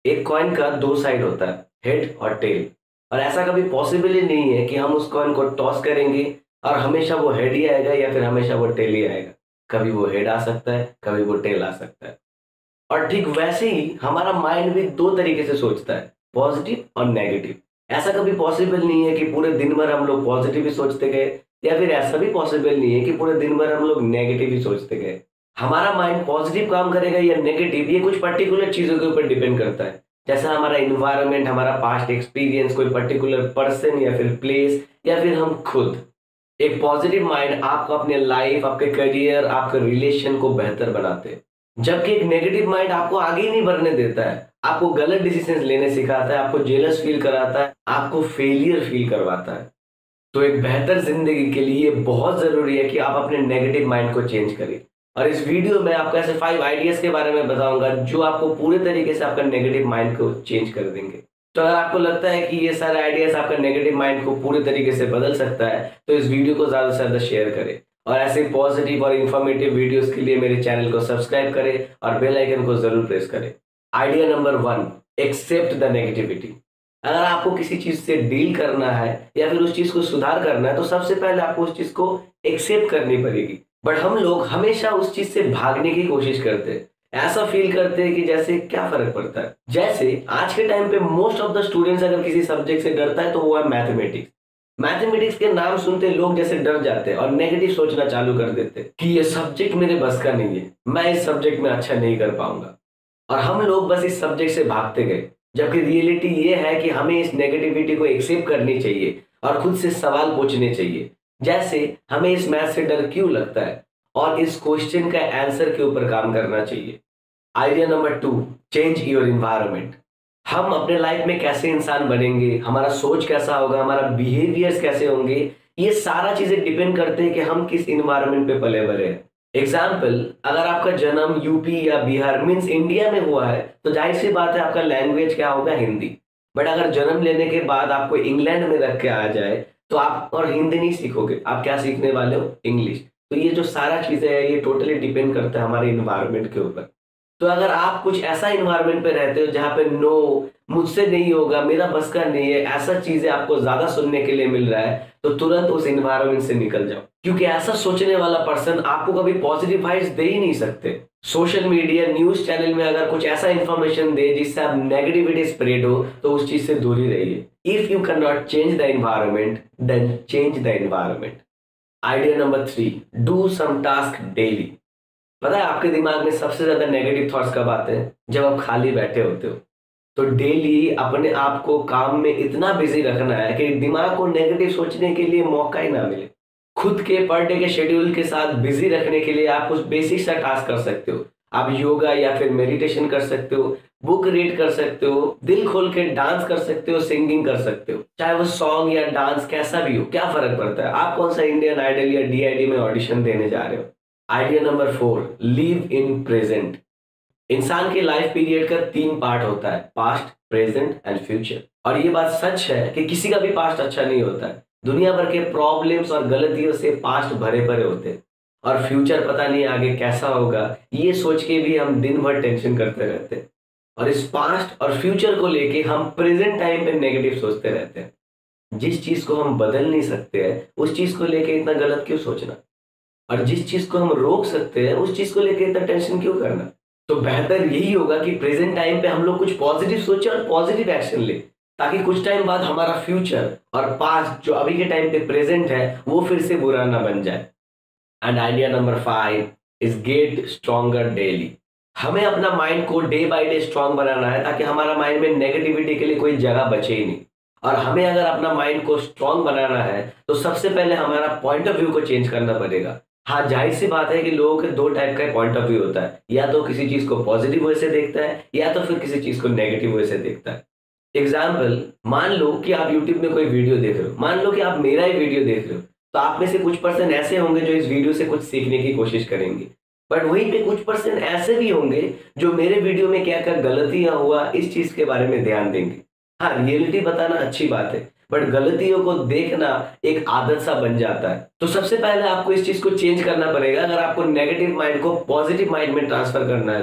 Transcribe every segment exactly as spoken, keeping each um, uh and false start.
एक कॉइन का दो साइड होता है, हेड और टेल। और ऐसा कभी पॉसिबल ही नहीं है कि हम उस कॉइन को टॉस करेंगे और हमेशा वो हेड ही आएगा या फिर हमेशा वो टेल ही आएगा। कभी वो हेड आ सकता है, कभी वो टेल आ सकता है। और ठीक वैसे ही हमारा माइंड भी दो तरीके से सोचता है, पॉजिटिव और नेगेटिव। ऐसा कभी पॉसिबल नहीं है कि पूरे दिन भर हम लोग पॉजिटिव ही सोचते गए, या फिर ऐसा भी पॉसिबल नहीं है कि पूरे दिन भर हम लोग नेगेटिव ही सोचते गए। हमारा माइंड पॉजिटिव काम करेगा या नेगेटिव, ये कुछ पर्टिकुलर चीजों के ऊपर डिपेंड करता है। जैसा हमारा इन्वायरमेंट, हमारा पास्ट एक्सपीरियंस, कोई पर्टिकुलर पर्सन या फिर प्लेस, या फिर हम खुद। एक पॉजिटिव माइंड आपको अपने लाइफ, आपके करियर, आपके रिलेशन को बेहतर बनाते हैं, जबकि एक नेगेटिव माइंड आपको आगे ही नहीं बढ़ने देता है, आपको गलत डिसीजन लेने सिखाता है, आपको जेलस फील कराता है, आपको फेलियर फील करवाता है। तो एक बेहतर जिंदगी के लिए बहुत जरूरी है कि आप अपने नेगेटिव माइंड को चेंज करें। और इस वीडियो में आपको ऐसे फाइव आइडियाज के बारे में बताऊंगा जो आपको पूरे तरीके से आपका नेगेटिव माइंड को चेंज कर देंगे। तो अगर आपको लगता है कि ये सारे आइडियाज आपका नेगेटिव माइंड को पूरे तरीके से बदल सकता है, तो इस वीडियो को ज्यादा से ज्यादा शेयर करें। और ऐसे पॉजिटिव और इंफॉर्मेटिव वीडियोस के लिए मेरे चैनल को सब्सक्राइब करें और बेल आइकन को जरूर प्रेस करें। Idea number one, accept the negativity. अगर आपको किसी चीज से डील करना है या फिर उस चीज को सुधार करना है, तो सबसे पहले आपको उस चीज को एक्सेप्ट करनी पड़ेगी। बट हम लोग हमेशा उस चीज से भागने की कोशिश करते हैं, ऐसा फील करते हैं कि जैसे क्या फर्क पड़ता है। जैसे आज के टाइम पे मोस्ट ऑफ द स्टूडेंट्स अगर किसी सब्जेक्ट से डरता है तो वो है मैथमेटिक्स। मैथमेटिक्स के नाम सुनते लोग जैसे डर जाते हैं और नेगेटिव सोचना चालू कर देते हैं कि ये सब्जेक्ट मेरे बस का नहीं है, मैं इस सब्जेक्ट में अच्छा नहीं कर पाऊंगा। और हम लोग बस इस सब्जेक्ट से भागते गए, जबकि रियलिटी ये है कि हमें इस नेगेटिविटी को एक्सेप्ट करनी चाहिए और खुद से सवाल पूछने चाहिए। जैसे हमें इस मैथ से डर क्यों लगता है, और इस क्वेश्चन का आंसर के ऊपर काम करना चाहिए। Idea number two, change your environment. हम अपने लाइफ में कैसे इंसान बनेंगे, हमारा सोच कैसा होगा, हमारा बिहेवियर्स कैसे होंगे, ये सारा चीजें डिपेंड करते हैं कि हम किस इन्वायरमेंट पे पले बड़े हैं। एग्जाम्पल, अगर आपका जन्म यूपी या बिहार मीन्स इंडिया में हुआ है, तो जाहिर सी बात है आपका लैंग्वेज क्या होगा, हिंदी। बट अगर जन्म लेने के बाद आपको इंग्लैंड में रख के आ जाए, तो आप और हिंदी नहीं सीखोगे, आप क्या सीखने वाले हो, इंग्लिश। तो ये जो सारा चीजें है ये टोटली डिपेंड करता है हमारे इन्वायरमेंट के ऊपर। तो अगर आप कुछ ऐसा इन्वायरमेंट पे रहते हो जहाँ पे नो, मुझसे नहीं होगा, मेरा बस का नहीं है, ऐसा चीजें आपको ज्यादा सुनने के लिए मिल रहा है, तो तुरंत उस इन्वायरमेंट से निकल जाओ। क्योंकि ऐसा सोचने वाला पर्सन आपको कभी पॉजिटिव वाइब्स दे ही नहीं सकते। सोशल मीडिया, न्यूज चैनल में अगर कुछ ऐसा इंफॉर्मेशन दे जिससे आप नेगेटिविटी स्प्रेड हो, तो उस चीज से दूर ही रहिए। If you can not change the environment, then change the environment. Idea number three, do some task daily. पता है आपके दिमाग में सबसे ज्यादा नेगेटिव थॉट्स कब आते हैं, जब आप खाली बैठे होते हो। तो डेली अपने आप को काम में इतना बिजी रखना है कि दिमाग को नेगेटिव सोचने के लिए मौका ही ना मिले। खुद के पर डे के शेड्यूल के साथ बिजी रखने के लिए आप कुछ बेसिक सा टास्क कर सकते हो। आप योगा या फिर मेडिटेशन कर सकते हो, बुक रीड कर सकते हो, दिल खोल के डांस कर सकते हो, सिंगिंग कर सकते हो। चाहे वो सॉन्ग या डांस कैसा भी हो, क्या फर्क पड़ता है। आप कौन सा इंडियन आइडल या डी आई डी में ऑडिशन देने जा रहे हो। Idea number four, live in present. इंसान के लाइफ पीरियड का तीन पार्ट होता है, पास्ट, प्रेजेंट एंड फ्यूचर। और ये बात सच है कि किसी का भी पास्ट अच्छा नहीं होता है। दुनिया भर के प्रॉब्लम्स और गलतियों से पास्ट भरे भरे होते हैं, और फ्यूचर पता नहीं आगे कैसा होगा, ये सोच के भी हम दिन भर टेंशन करते रहते हैं। और इस पास्ट और फ्यूचर को लेके हम प्रेजेंट टाइम पे नेगेटिव सोचते रहते हैं। जिस चीज को हम बदल नहीं सकते हैं, उस चीज को लेके इतना गलत क्यों सोचना, और जिस चीज को हम रोक सकते हैं उस चीज को लेकर इतना टेंशन क्यों करना। तो बेहतर यही होगा कि प्रेजेंट टाइम पे हम लोग कुछ पॉजिटिव सोचें और पॉजिटिव एक्शन ले, ताकि कुछ टाइम बाद हमारा फ्यूचर और पास्ट जो अभी के टाइम पे प्रेजेंट है वो फिर से बुरा ना बन जाए। And idea number five is get stronger daily. हमें अपना माइंड को डे बाय डे स्ट्रांग बनाना है, ताकि हमारा माइंड में नेगेटिविटी के लिए कोई जगह बचे ही नहीं। और हमें अगर अपना माइंड को स्ट्रांग बनाना है, तो सबसे पहले हमारा पॉइंट ऑफ व्यू को चेंज करना पड़ेगा। हाँ, जाहिर सी बात है कि लोगों के दो टाइप का पॉइंट ऑफ व्यू होता है, या तो किसी चीज को पॉजिटिव वे से देखता है, या तो फिर किसी चीज को नेगेटिव वे से देखता है। एग्जाम्पल, मान लो कि आप यूट्यूब में कोई वीडियो देख रहे हो, मान लो कि आप मेरा ही वीडियो देख रहे हो, तो आप में से कुछ पर्सन ऐसे होंगे जो इस वीडियो से कुछ सीखने की कोशिश करेंगे। बट वहीं पे कुछ पर्सन ऐसे भी होंगे जो मेरे वीडियो में क्या क्या गलतियां हुआ इस चीज के बारे में ध्यान देंगे। हाँ, रियलिटी बताना अच्छी बात है, बट गलतियों को देखना एक आदत सा बन जाता है। तो सबसे पहले आपको इस चीज को चेंज करना पड़ेगा, अगर आपको नेगेटिव माइंड को पॉजिटिव माइंड में ट्रांसफर करना है तो।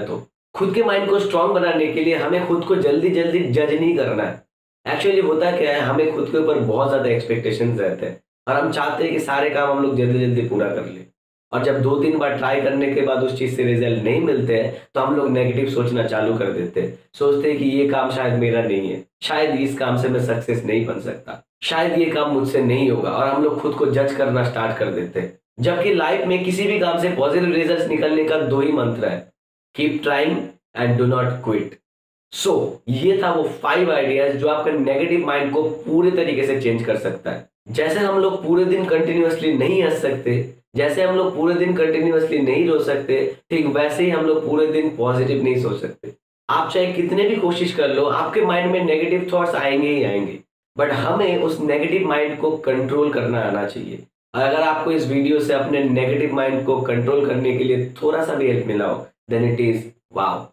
खुद के माइंड को स्ट्रांग बनाने के लिए हमें खुद को जल्दी जल्दी जज नहीं करना है। एक्चुअली होता क्या है, हमें खुद के ऊपर बहुत ज्यादा एक्सपेक्टेशंस रहते हैं और हम चाहते हैं कि सारे काम हम लोग जल्दी जल्दी पूरा कर लें। और जब दो तीन बार ट्राई करने के बाद उस चीज से रिजल्ट नहीं मिलते हैं तो हम लोग नेगेटिव सोचना चालू कर देते हैं। सोचते हैं कि ये काम शायद मेरा नहीं है, शायद इस काम से मैं सक्सेस नहीं बन सकता, शायद ये काम मुझसे नहीं होगा, और हम लोग खुद को जज करना स्टार्ट कर देते हैं। जबकि लाइफ में किसी भी काम से पॉजिटिव रिजल्ट निकलने का दो ही मंत्र है, keep trying and do not quit. So ये था वो फाइव आइडियाज जो आपके नेगेटिव माइंड को पूरे तरीके से चेंज कर सकता है। जैसे हम लोग पूरे दिन कंटिन्यूअसली नहीं हंस सकते, जैसे हम लोग पूरे दिन कंटिन्यूअसली नहीं रो सकते, ठीक वैसे ही हम लोग पूरे दिन पॉजिटिव नहीं सोच सकते। आप चाहे कितने भी कोशिश कर लो, आपके माइंड में नेगेटिव थॉट्स आएंगे ही आएंगे, बट हमें उस नेगेटिव माइंड को कंट्रोल करना आना चाहिए। और अगर आपको इस वीडियो से अपने नेगेटिव माइंड को कंट्रोल करने के लिए थोड़ा सा भी हेल्प मिला हो, देन इट इज वाओ।